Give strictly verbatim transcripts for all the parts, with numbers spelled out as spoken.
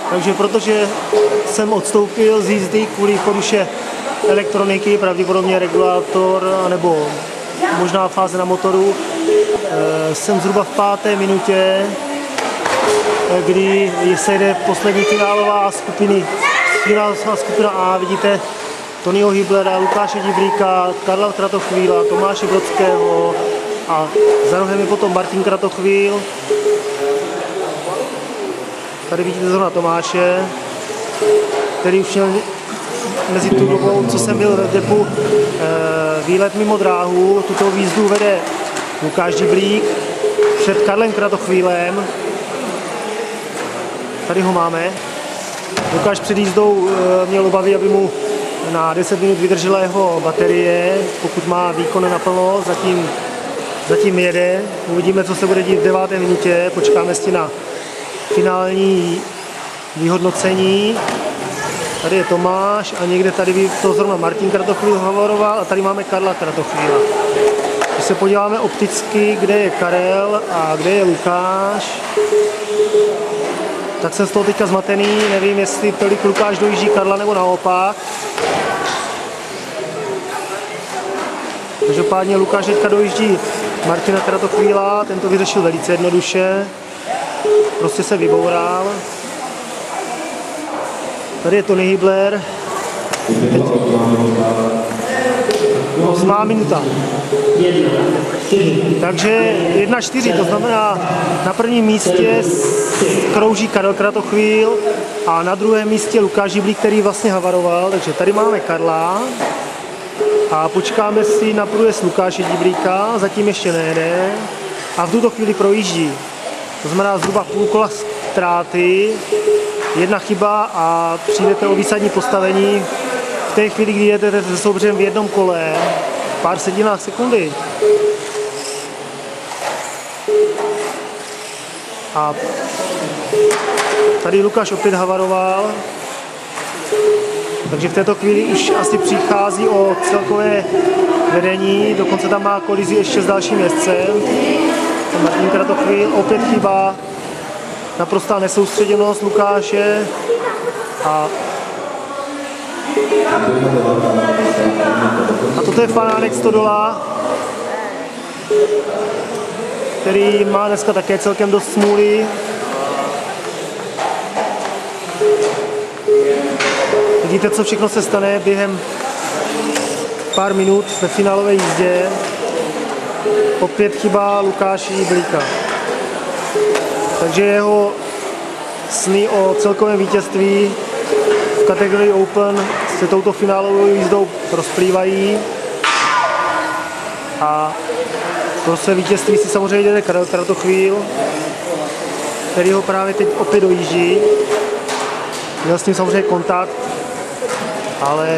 Takže protože jsem odstoupil z jízdy kvůli poruše elektroniky, pravděpodobně regulátor nebo možná fáze na motoru, jsem zhruba v páté minutě, kdy se jde poslední finálová skupiny, finálová skupina A, vidíte Tonyho Hyblera, Lukáše Diblíka, Karla Kratochvíla, Tomáše Brodského a za rohem je potom Martin Kratochvíl. Tady vidíte zrovna Tomáše, který už měl mezi tu dobou, co jsem byl v depu, výlet mimo dráhu. Tuto výzdu vede Lukáš Diblík před Karlem Kratochvílem. Tady ho máme. Lukáš před jízdou měl obavy, aby mu na deset minut vydržela jeho baterie, pokud má výkon naplno, zatím, zatím jede. Uvidíme, co se bude dít v deváté minutě, počkáme si na finální vyhodnocení. Tady je Tomáš a někde tady by to zrovna Martin Kratochvíl hovoroval a tady máme Karla Kratochvíla. Když se podíváme opticky, kde je Karel a kde je Lukáš, tak jsem z toho teďka zmatený, nevím, jestli tolik Lukáš dojíždí Karla nebo naopak. Každopádně Lukáš teďka dojíždí Martina Kratochvíla, ten to vyřešil velice jednoduše, prostě se vyboural. Tady je Tony Hybler. Teď osmá minuta. Takže jedna čtyři, to znamená na prvním místě krouží Karel Kratochvíl a na druhém místě Lukáš Diblík, který vlastně havaroval. Takže tady máme Karla a počkáme si na průjezd Lukáše Diblíka, zatím ještě nejede a v tuto chvíli projíždí. To znamená zhruba půl kola ztráty, jedna chyba a přijdete o výsadní postavení v té chvíli, kdy jedete se soupeřem v jednom kole, pár setinách sekundy. A tady Lukáš opět havaroval, takže v této chvíli už asi přichází o celkové vedení, dokonce tam má kolizi ještě s dalším jezdcem. Martin Kratochvíl, opět chyba, naprostá nesoustředěnost Lukáše a a toto je fanánek Stodola, který má dneska také celkem dost smůly. Vidíte, co všechno se stane během pár minut ve finálové jízdě. Opět chyba Lukáše Diblíka. Takže jeho sny o celkovém vítězství v kategorii Open se touto finálovou jízdou rozplývají. A pro své vítězství si samozřejmě jde Karel Kratochvíl, který ho právě teď opět dojíždí. Měl s ním samozřejmě kontakt, ale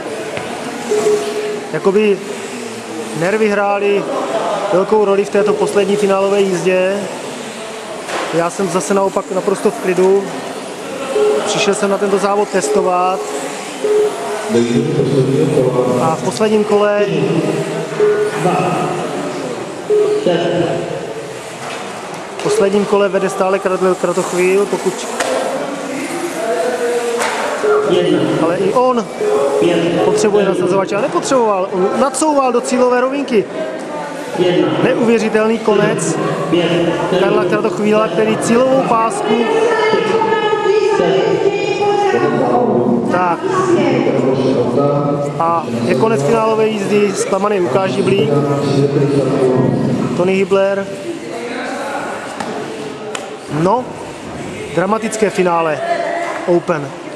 jakoby nervy hrály velkou roli v této poslední finálové jízdě. Já jsem zase naopak naprosto v klidu. Přišel jsem na tento závod testovat. A v posledním kole v posledním kole vede stále Karel Kratochvíl, pokud ale i on potřebuje nasazovače a nepotřeboval. On nadsouval do cílové rovinky. Neuvěřitelný konec Karla Kratochvíla, který cílovou pásku. Tak. A je konec finálové jízdy, zklamaný Lukáš Diblík, Tony Hybler. No, dramatické finále Open.